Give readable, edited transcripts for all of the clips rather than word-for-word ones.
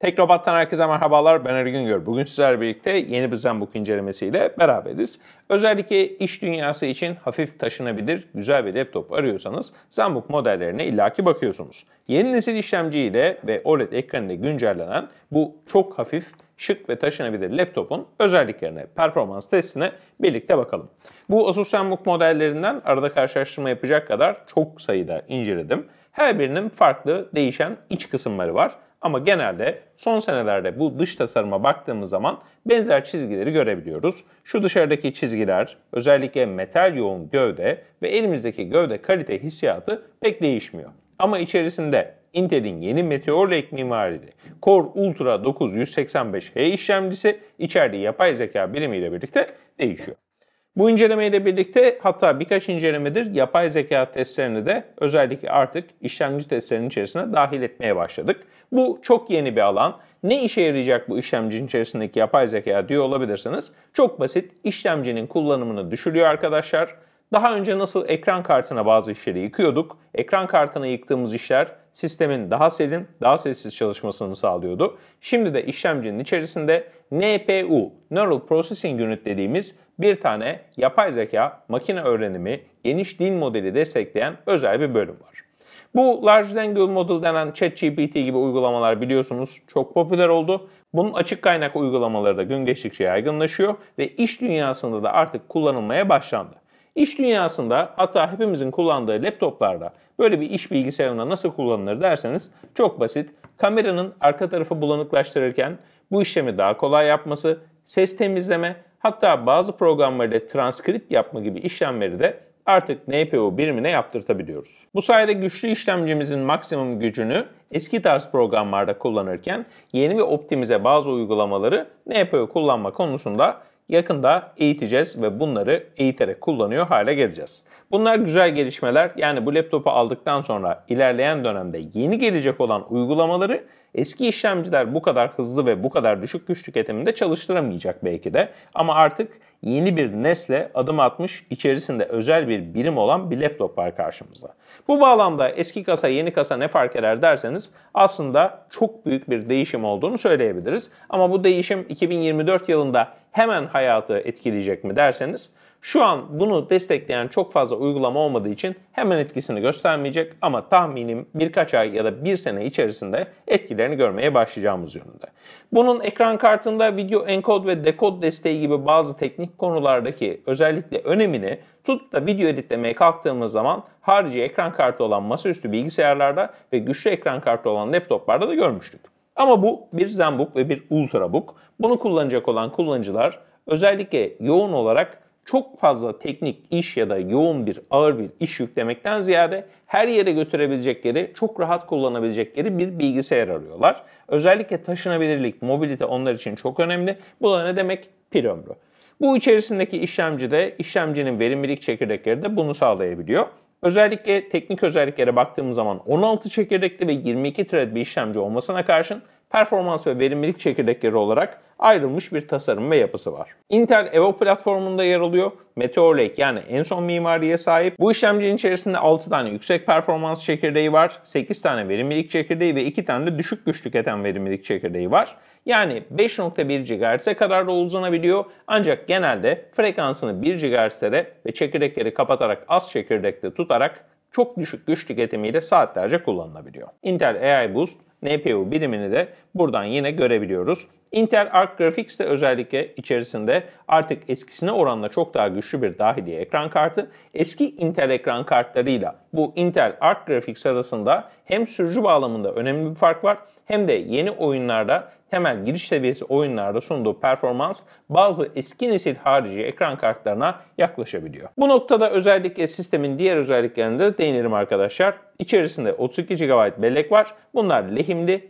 Teknobat'tan herkese merhabalar, ben Ergün Gör. Bugün sizlerle birlikte yeni bir ZenBook incelemesiyle beraberiz. Özellikle iş dünyası için hafif taşınabilir, güzel bir laptop arıyorsanız ZenBook modellerine illaki bakıyorsunuz. Yeni nesil işlemciyle ve OLED ekranıyla güncellenen bu çok hafif, şık ve taşınabilir laptopun özelliklerine, performans testine birlikte bakalım. Bu Asus ZenBook modellerinden arada karşılaştırma yapacak kadar çok sayıda inceledim. Her birinin farklı, değişen iç kısımları var. Ama genelde son senelerde bu dış tasarıma baktığımız zaman benzer çizgileri görebiliyoruz. Şu dışarıdaki çizgiler, özellikle metal yoğun gövde ve elimizdeki gövde kalite hissiyatı pek değişmiyor. Ama içerisinde Intel'in yeni Meteor Lake mimarili Core Ultra 9 185H işlemcisi içerdiği yapay zeka birimiyle birlikte değişiyor. Bu incelemeyle birlikte hatta birkaç incelemedir yapay zeka testlerini de özellikle artık işlemci testlerinin içerisine dahil etmeye başladık. Bu çok yeni bir alan. Ne işe yarayacak bu işlemcinin içerisindeki yapay zeka diyor olabilirsiniz. Çok basit, işlemcinin kullanımını düşürüyor arkadaşlar. Daha önce nasıl ekran kartına bazı işleri yıkıyorduk? Ekran kartına yıktığımız işler sistemin daha serin, daha sessiz çalışmasını sağlıyordu. Şimdi de işlemcinin içerisinde NPU, Neural Processing Unit dediğimiz bir tane yapay zeka, makine öğrenimi, geniş dil modeli destekleyen özel bir bölüm var. Bu Large Language Model denen ChatGPT gibi uygulamalar biliyorsunuz çok popüler oldu. Bunun açık kaynak uygulamaları da gün geçtikçe yaygınlaşıyor ve iş dünyasında da artık kullanılmaya başlandı. İş dünyasında hatta hepimizin kullandığı laptoplarda böyle bir iş bilgisayarında nasıl kullanılır derseniz çok basit. Kameranın arka tarafı bulanıklaştırırken bu işlemi daha kolay yapması, ses temizleme, hatta bazı programlarda transkript yapma gibi işlemleri de artık NPU birimine yaptırtabiliyoruz. Bu sayede güçlü işlemcimizin maksimum gücünü eski tarz programlarda kullanırken yeni ve optimize bazı uygulamaları NPU kullanma konusunda yakında eğiteceğiz ve bunları eğiterek kullanıyor hale geleceğiz. Bunlar güzel gelişmeler. Yani bu laptopu aldıktan sonra ilerleyen dönemde yeni gelecek olan uygulamaları eski işlemciler bu kadar hızlı ve bu kadar düşük güç tüketiminde çalıştıramayacak belki de. Ama artık yeni bir nesle adım atmış, içerisinde özel bir birim olan bir laptop var karşımızda. Bu bağlamda eski kasa yeni kasa ne fark eder derseniz aslında çok büyük bir değişim olduğunu söyleyebiliriz. Ama bu değişim 2024 yılında hemen hayatı etkileyecek mi derseniz şu an bunu destekleyen çok fazla uygulama olmadığı için hemen etkisini göstermeyecek ama tahminim birkaç ay ya da bir sene içerisinde etkilerini görmeye başlayacağımız yönünde. Bunun ekran kartında video encode ve decode desteği gibi bazı teknik konulardaki özellikle önemini tutup da video editlemeye kalktığımız zaman harici ekran kartı olan masaüstü bilgisayarlarda ve güçlü ekran kartı olan laptoplarda da görmüştük. Ama bu bir ZenBook ve bir Ultrabook. Bunu kullanacak olan kullanıcılar özellikle yoğun olarak çok fazla teknik iş ya da yoğun bir ağır bir iş yüklemekten ziyade her yere götürebilecekleri, çok rahat kullanabilecekleri bir bilgisayar arıyorlar. Özellikle taşınabilirlik, mobilite onlar için çok önemli. Bu da ne demek? Pil ömrü. Bu içerisindeki işlemci de işlemcinin verimlilik çekirdekleri de bunu sağlayabiliyor. Özellikle teknik özelliklere baktığımız zaman 16 çekirdekli ve 22 thread bir işlemci olmasına karşın performans ve verimlilik çekirdekleri olarak ayrılmış bir tasarım ve yapısı var. Intel Evo platformunda yer alıyor. Meteor Lake yani en son mimariye sahip. Bu işlemcinin içerisinde 6 tane yüksek performans çekirdeği var. 8 tane verimlilik çekirdeği ve 2 tane de düşük güç tüketen verimlilik çekirdeği var. Yani 5.1 GHz'e kadar da uzanabiliyor. Ancak genelde frekansını 1 GHz'lere ve çekirdekleri kapatarak az çekirdekte tutarak çok düşük güç tüketimiyle saatlerce kullanılabiliyor. Intel AI Boost NPU birimini de buradan yine görebiliyoruz. Intel Arc Graphics de özellikle içerisinde artık eskisine oranla çok daha güçlü bir dahiliye ekran kartı. Eski Intel ekran kartlarıyla bu Intel Arc Graphics arasında hem sürücü bağlamında önemli bir fark var hem de yeni oyunlarda temel giriş seviyesi oyunlarda sunduğu performans bazı eski nesil harici ekran kartlarına yaklaşabiliyor. Bu noktada özellikle sistemin diğer özelliklerine de değinelim arkadaşlar. İçerisinde 32 GB bellek var. Bunlar lehimli.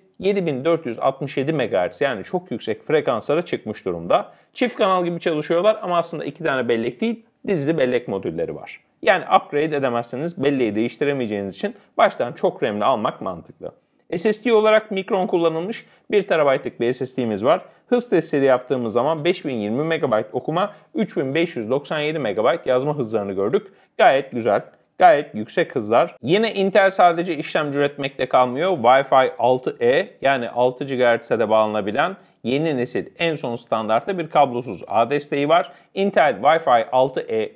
7467 MHz yani çok yüksek frekanslara çıkmış durumda. Çift kanal gibi çalışıyorlar ama aslında 2 tane bellek değil, dizili bellek modülleri var. Yani upgrade edemezseniz belleği değiştiremeyeceğiniz için baştan çok RAM'li almak mantıklı. SSD olarak Micron kullanılmış 1 TB'lık bir SSD'miz var. Hız testleri yaptığımız zaman 5020 MB okuma, 3597 MB yazma hızlarını gördük. Gayet güzel. Gayet yüksek hızlar. Yine Intel sadece işlemci üretmekte kalmıyor. Wi-Fi 6E yani 6 GHz'e de bağlanabilen yeni nesil en son standartta bir kablosuz ağ desteği var. Intel Wi-Fi 6E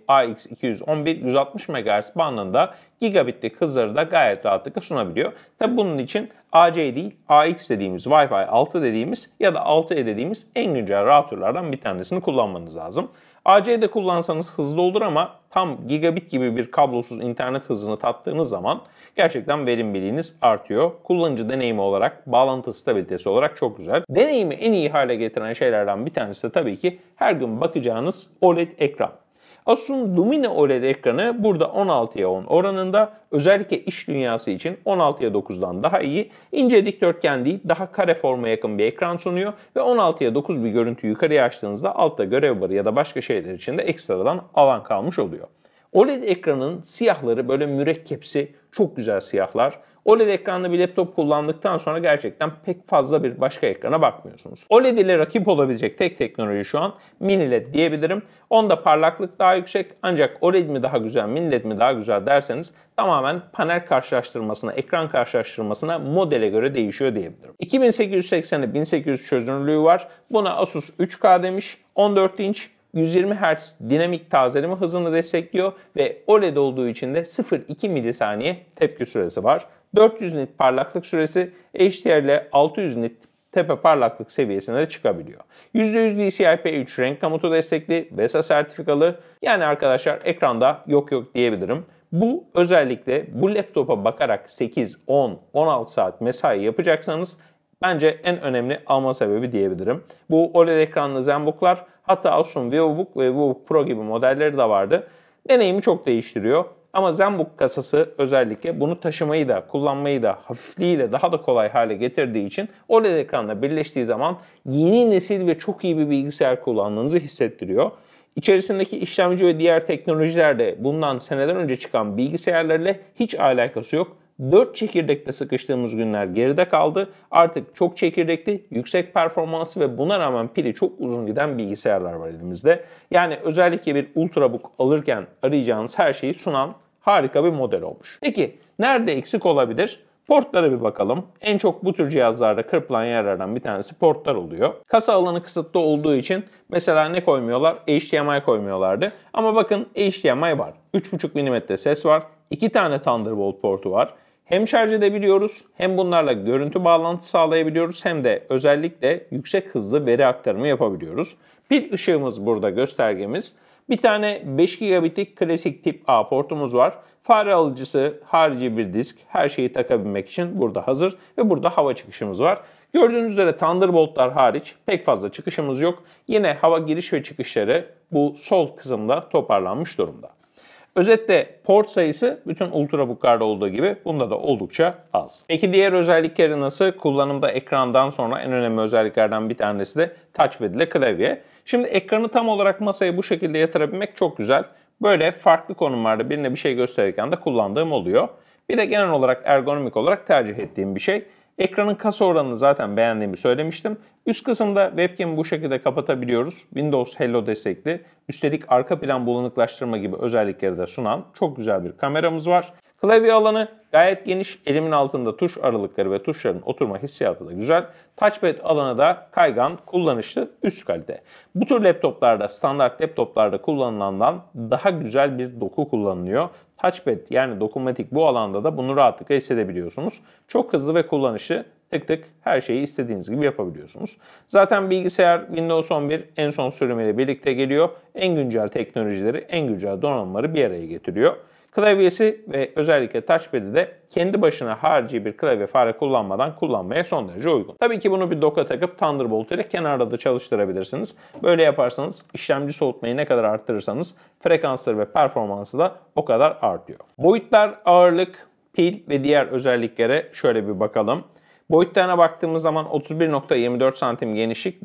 AX211 160 MHz bandında gigabitlik hızları da gayet rahatlıkla sunabiliyor. Tabi bunun için AC değil AX dediğimiz Wi-Fi 6 dediğimiz ya da 6E dediğimiz en güncel routerlardan bir tanesini kullanmanız lazım. AC'de kullansanız hızlı olur ama tam gigabit gibi bir kablosuz internet hızını tattığınız zaman gerçekten verimliliğiniz artıyor. Kullanıcı deneyimi olarak, bağlantı stabilitesi olarak çok güzel. Deneyimi en iyi hale getiren şeylerden bir tanesi de tabii ki her gün bakacağınız OLED ekran. Asus'un Lumine OLED ekranı burada 16'ya 10 oranında, özellikle iş dünyası için 16'ya 9'dan daha iyi, ince dikdörtgen değil daha kare forma yakın bir ekran sunuyor ve 16'ya 9 bir görüntü yukarıya açtığınızda altta görev barı ya da başka şeyler için de ekstradan alan kalmış oluyor. OLED ekranın siyahları böyle mürekkepsi, çok güzel siyahlar. OLED ekranlı bir laptop kullandıktan sonra gerçekten pek fazla bir başka ekrana bakmıyorsunuz. OLED ile rakip olabilecek tek teknoloji şu an mini LED diyebilirim. Onda parlaklık daha yüksek ancak OLED mi daha güzel, mini LED mi daha güzel derseniz tamamen panel karşılaştırmasına, ekran karşılaştırmasına modele göre değişiyor diyebilirim. 2880'e 1800 çözünürlüğü var. Buna Asus 3K demiş. 14 inç 120 Hz dinamik tazeleme hızını destekliyor ve OLED olduğu için de 0,2 milisaniye tepki süresi var. 400 nit parlaklık süresi HDR ile 600 nit tepe parlaklık seviyesine de çıkabiliyor. %100 DCI-P3 renk komutu destekli, VESA sertifikalı. Yani arkadaşlar ekranda yok diyebilirim. Bu özellikle bu laptopa bakarak 8, 10, 16 saat mesai yapacaksanız bence en önemli alma sebebi diyebilirim. Bu OLED ekranlı ZenBook'lar, hatta Asus'un VivoBook ve VivoBook Pro gibi modelleri de vardı. Deneyimi çok değiştiriyor. Ama ZenBook kasası özellikle bunu taşımayı da, kullanmayı da hafifliğiyle daha da kolay hale getirdiği için OLED ekranla birleştiği zaman yeni nesil ve çok iyi bir bilgisayar kullandığınızı hissettiriyor. İçerisindeki işlemci ve diğer teknolojiler de bundan seneden önce çıkan bilgisayarlarla hiç alakası yok. 4 çekirdekte sıkıştığımız günler geride kaldı. Artık çok çekirdekli, yüksek performanslı ve buna rağmen pili çok uzun giden bilgisayarlar var elimizde. Yani özellikle bir Ultrabook alırken arayacağınız her şeyi sunan harika bir model olmuş. Peki nerede eksik olabilir? Portlara bir bakalım. En çok bu tür cihazlarda kırpılan yerlerden bir tanesi portlar oluyor. Kasa alanı kısıtlı olduğu için mesela ne koymuyorlar? HDMI koymuyorlardı. Ama bakın HDMI var. 3,5 mm ses var. 2 tane Thunderbolt portu var. Hem şarj edebiliyoruz, hem bunlarla görüntü bağlantısı sağlayabiliyoruz, hem de özellikle yüksek hızlı veri aktarımı yapabiliyoruz. Pil ışığımız burada göstergemiz. Bir tane 5 gigabitlik klasik tip A portumuz var. Fare alıcısı, harici bir disk, her şeyi takabilmek için burada hazır ve burada hava çıkışımız var. Gördüğünüz üzere Thunderbolt'lar hariç pek fazla çıkışımız yok. Yine hava giriş ve çıkışları bu sol kısımda toparlanmış durumda. Özetle port sayısı bütün Ultrabook'larda olduğu gibi bunda da oldukça az. Peki diğer özellikleri nasıl? Kullanımda ekrandan sonra en önemli özelliklerden bir tanesi de touchpad ile klavye. Şimdi ekranı tam olarak masaya bu şekilde yatırabilmek çok güzel. Böyle farklı konumlarda birine bir şey gösterirken de kullandığım oluyor. Bir de genel olarak ergonomik olarak tercih ettiğim bir şey. Ekranın kasa oranını zaten beğendiğimi söylemiştim. Üst kısımda webcam'i bu şekilde kapatabiliyoruz. Windows Hello destekli. Üstelik arka plan bulanıklaştırma gibi özellikleri de sunan çok güzel bir kameramız var. Klavye alanı gayet geniş. Elimin altında tuş aralıkları ve tuşların oturma hissiyatı da güzel. Touchpad alanı da kaygan, kullanışlı, üst kalite. Bu tür laptoplarda, standart laptoplarda kullanılandan daha güzel bir doku kullanılıyor. Touchpad yani dokunmatik bu alanda da bunu rahatlıkla hissedebiliyorsunuz. Çok hızlı ve kullanışlı. Tık tık her şeyi istediğiniz gibi yapabiliyorsunuz. Zaten bilgisayar Windows 11 en son sürümüyle birlikte geliyor. En güncel teknolojileri, en güncel donanımları bir araya getiriyor. Klavyesi ve özellikle touchpad'i de kendi başına harici bir klavye fare kullanmadan kullanmaya son derece uygun. Tabii ki bunu bir dock'a takıp Thunderbolt ile kenarda da çalıştırabilirsiniz. Böyle yaparsanız işlemci soğutmayı ne kadar arttırırsanız frekansları ve performansı da o kadar artıyor. Boyutlar, ağırlık, pil ve diğer özelliklere şöyle bir bakalım. Boyutlarına baktığımız zaman 31,24 santim genişlik,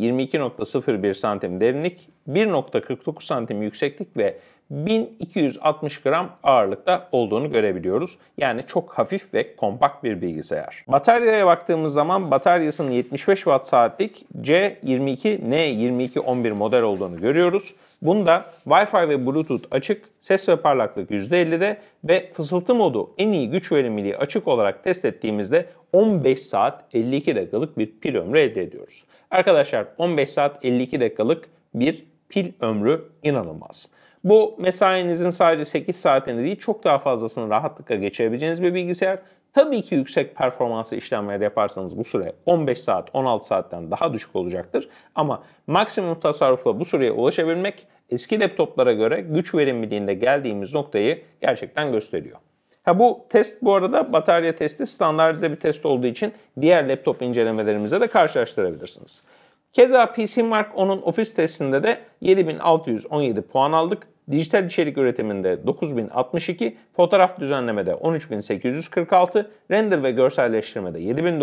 22,01 santim derinlik, 1,49 santim yükseklik ve 1260 gram ağırlıkta olduğunu görebiliyoruz. Yani çok hafif ve kompakt bir bilgisayar. Bataryaya baktığımız zaman bataryasının 75 watt saatlik C22N2211 model olduğunu görüyoruz. Bunda Wi-Fi ve Bluetooth açık, ses ve parlaklık %50'de ve fısıltı modu en iyi güç verimliliği açık olarak test ettiğimizde 15 saat 52 dakikalık bir pil ömrü elde ediyoruz. Arkadaşlar 15 saat 52 dakikalık bir pil ömrü inanılmaz. Bu mesainizin sadece 8 saatini değil çok daha fazlasını rahatlıkla geçirebileceğiniz bir bilgisayar. Tabii ki yüksek performanslı işlemler yaparsanız bu süre 15 saat, 16 saatten daha düşük olacaktır. Ama maksimum tasarrufla bu süreye ulaşabilmek eski laptoplara göre güç verimliliğinde geldiğimiz noktayı gerçekten gösteriyor. Bu test bu arada batarya testi standartize bir test olduğu için diğer laptop incelemelerimize de karşılaştırabilirsiniz. Keza PCMark onun ofis testinde de 7617 puan aldık. Dijital içerik üretiminde 9062, fotoğraf düzenlemede 13846, render ve görselleştirmede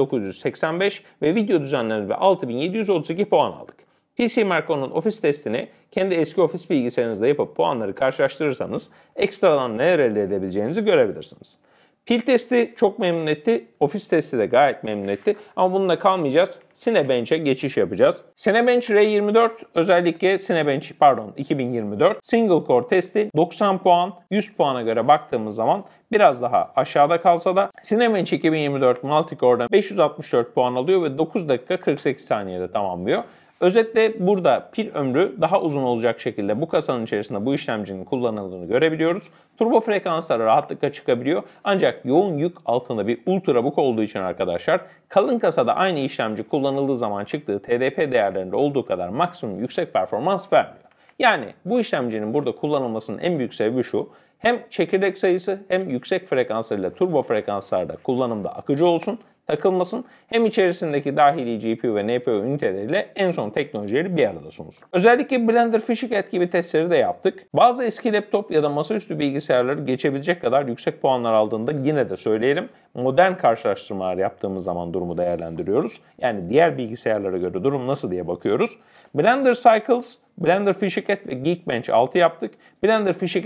7985 ve video düzenlemede 6732 puan aldık. PCMark onun ofis testini kendi eski ofis bilgisayarınızda yapıp puanları karşılaştırırsanız ekstradan neler elde edebileceğinizi görebilirsiniz. Pil testi çok memnun etti, ofis testi de gayet memnun etti ama bununla kalmayacağız. Cinebench'e geçiş yapacağız. Cinebench R24 özellikle Cinebench 2024 single core testi 90 puan, 100 puana göre baktığımız zaman biraz daha aşağıda kalsa da Cinebench 2024 multicore'dan 564 puan alıyor ve 9 dakika 48 saniyede tamamlıyor. Özetle burada pil ömrü daha uzun olacak şekilde bu kasanın içerisinde bu işlemcinin kullanıldığını görebiliyoruz. Turbo frekanslara rahatlıkla çıkabiliyor. Ancak yoğun yük altında bir ultrabook olduğu için arkadaşlar kalın kasada aynı işlemci kullanıldığı zaman çıktığı TDP değerlerinde olduğu kadar maksimum yüksek performans vermiyor. Yani bu işlemcinin burada kullanılmasının en büyük sebebi şu. Hem çekirdek sayısı hem yüksek frekanslarıyla turbo frekanslarda kullanımda akıcı olsun, takılmasın, hem içerisindeki dahili GPU ve NPU üniteleriyle en son teknolojileri bir arada sunsun. Özellikle Blender Fishing gibi testleri de yaptık. Bazı eski laptop ya da masaüstü bilgisayarları geçebilecek kadar yüksek puanlar aldığında yine de söyleyelim, modern karşılaştırmalar yaptığımız zaman durumu değerlendiriyoruz. Yani diğer bilgisayarlara göre durum nasıl diye bakıyoruz. Blender Cycles, Blender Fishing ve Geekbench 6 yaptık. Blender Fishing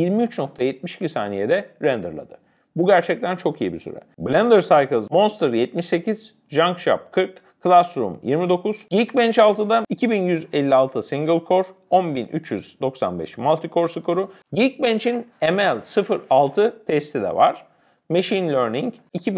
23.72 saniyede renderladı. Bu gerçekten çok iyi bir süre. Blender Cycles Monster 78, Junkshop 40, Classroom 29, Geekbench 6'da 2156 single core, 10395 multicore skoru. Geekbench'in ML06 testi de var. Machine Learning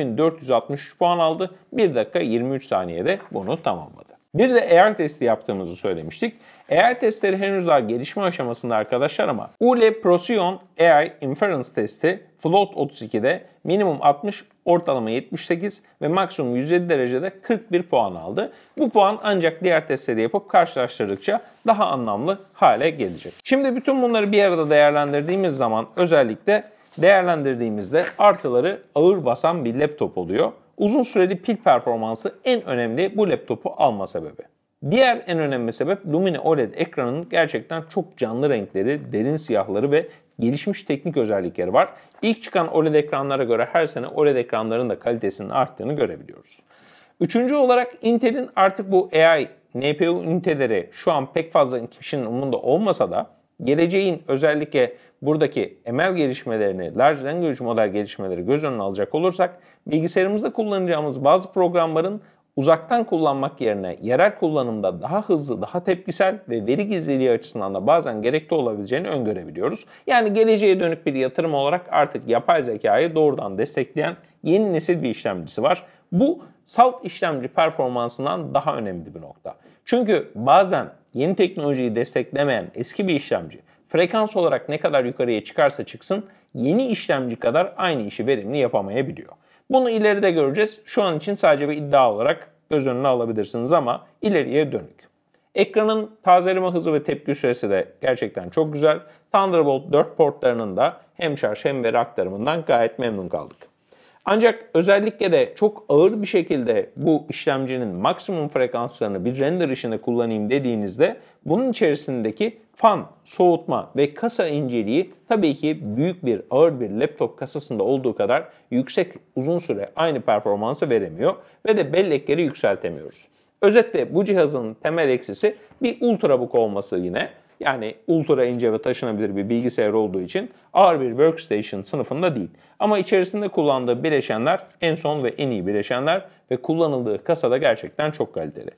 2463 puan aldı. 1 dakika 23 saniyede bunu tamamladı. Bir de AR testi yaptığımızı söylemiştik. AR testleri henüz daha gelişme aşamasında arkadaşlar ama ULE Procyon AI Inference testi Float 32'de minimum 60, ortalama 78 ve maksimum 107 derecede 41 puan aldı. Bu puan ancak diğer testleri yapıp karşılaştırdıkça daha anlamlı hale gelecek. Şimdi bütün bunları bir arada değerlendirdiğimiz zaman özellikle değerlendirdiğimizde artıları ağır basan bir laptop oluyor. Uzun süreli pil performansı en önemli bu laptopu alma sebebi. Diğer en önemli sebep Lumine OLED ekranının gerçekten çok canlı renkleri, derin siyahları ve gelişmiş teknik özellikleri var. İlk çıkan OLED ekranlara göre her sene OLED ekranların da kalitesinin arttığını görebiliyoruz. Üçüncü olarak Intel'in artık bu AI, NPU üniteleri şu an pek fazla kişinin umurunda olmasa da geleceğin özellikle buradaki ML gelişmelerini, Large Language Model gelişmeleri göz önüne alacak olursak bilgisayarımızda kullanacağımız bazı programların uzaktan kullanmak yerine yerel kullanımda daha hızlı, daha tepkisel ve veri gizliliği açısından da bazen gerekli olabileceğini öngörebiliyoruz. Yani geleceğe dönük bir yatırım olarak artık yapay zekayı doğrudan destekleyen yeni nesil bir işlemcisi var. Bu salt işlemci performansından daha önemli bir nokta. Çünkü bazen yeni teknolojiyi desteklemeyen eski bir işlemci frekans olarak ne kadar yukarıya çıkarsa çıksın yeni işlemci kadar aynı işi verimli yapamayabiliyor. Bunu ileride göreceğiz. Şu an için sadece bir iddia olarak göz önüne alabilirsiniz ama ileriye dönük. Ekranın tazeleme hızı ve tepki süresi de gerçekten çok güzel. Thunderbolt 4 portlarının da hem şarj hem veri aktarımından gayet memnun kaldık. Ancak özellikle de çok ağır bir şekilde bu işlemcinin maksimum frekanslarını bir render işinde kullanayım dediğinizde bunun içerisindeki fan, soğutma ve kasa inceliği tabii ki büyük bir ağır bir laptop kasasında olduğu kadar yüksek uzun süre aynı performansı veremiyor ve de bellekleri yükseltemiyoruz. Özetle bu cihazın temel eksisi bir ultrabook olması yine. Yani ultra ince ve taşınabilir bir bilgisayar olduğu için ağır bir workstation sınıfında değil. Ama içerisinde kullandığı bileşenler en son ve en iyi bileşenler ve kullanıldığı kasa da gerçekten çok kaliteli.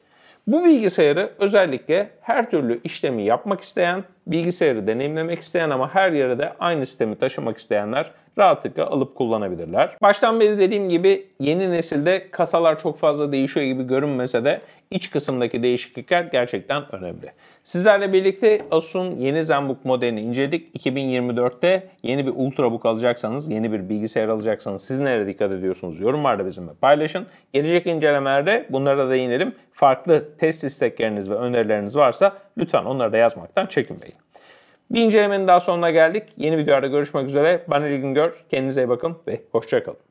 Bu bilgisayarı özellikle her türlü işlemi yapmak isteyen, bilgisayarı deneyimlemek isteyen ama her yere de aynı sistemi taşımak isteyenler rahatlıkla alıp kullanabilirler. Baştan beri dediğim gibi yeni nesilde kasalar çok fazla değişiyor gibi görünmese de iç kısımdaki değişiklikler gerçekten önemli. Sizlerle birlikte Asus'un yeni ZenBook modelini inceledik. 2024'te yeni bir Ultrabook alacaksanız, yeni bir bilgisayar alacaksanız siz nereye dikkat ediyorsunuz? Yorumlarda bizimle paylaşın. Gelecek incelemelerde bunlara da değinelim. Farklı test istekleriniz ve önerileriniz varsa lütfen onları da yazmaktan çekinmeyin. Bir incelemenin daha sonuna geldik. Yeni videolarda görüşmek üzere. Ben Ali Güngör. Kendinize iyi bakın ve hoşça kalın.